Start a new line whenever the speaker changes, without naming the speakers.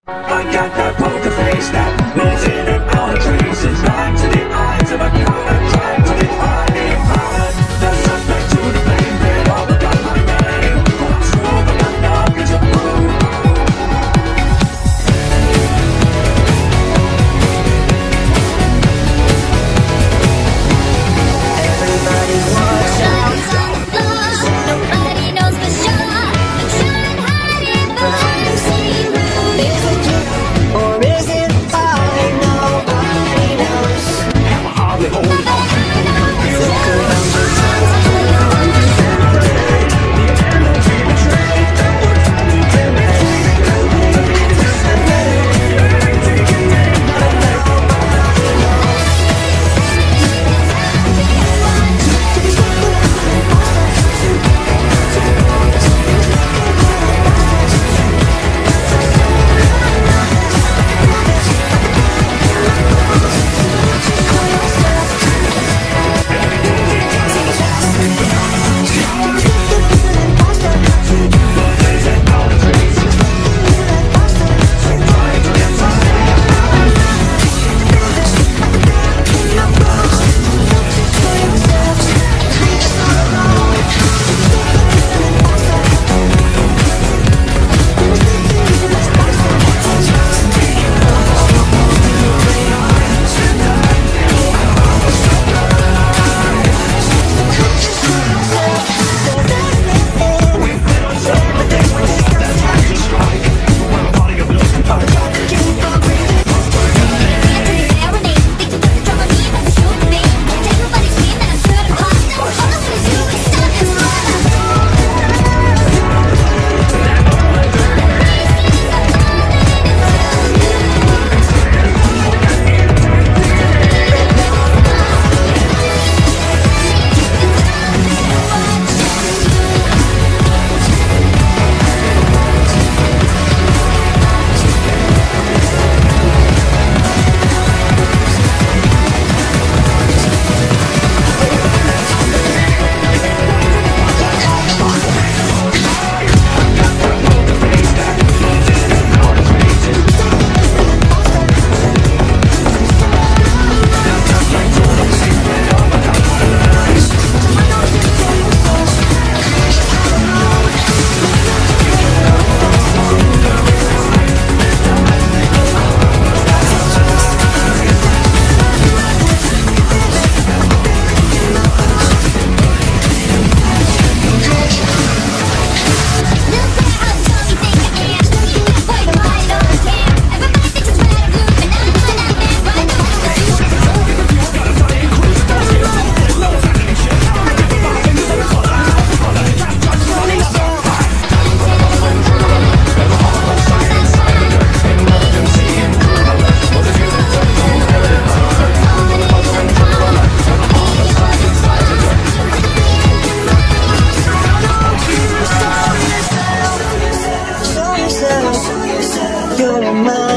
I got that poker face that moves in and out of traces, blind to the eyes of a coward, trying to define the empowered. The suspect to the blame, they all got my name. I'm true, but I'm not going to prove.
Everybody watch out. Nobody knows for sure. I'm trying to hide it behind the same roof. Is it you or is it I? Nobody knows.
And I hardly hold it on.
Look around the time.
The energy betrayed, the words I need to
You're a man.